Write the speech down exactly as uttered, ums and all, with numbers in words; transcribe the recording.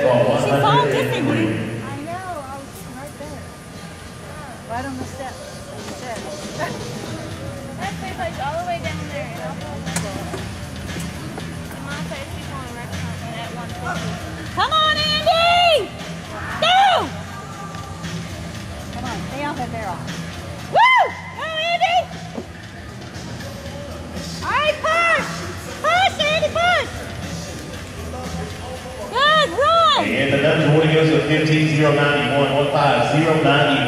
for one hundred three. I know, I was right there. Right on the steps. That place like all the way down there. And I'll hold that door. And my face is on a restaurant at one fifty. Come on, Andy! Go! Come on, stay off that barrel. Woo! Go, Andy! All right, push! Push, Andy, push! Good, run! And the number one goes to fifteen zero ninety-one, one five zero ninety.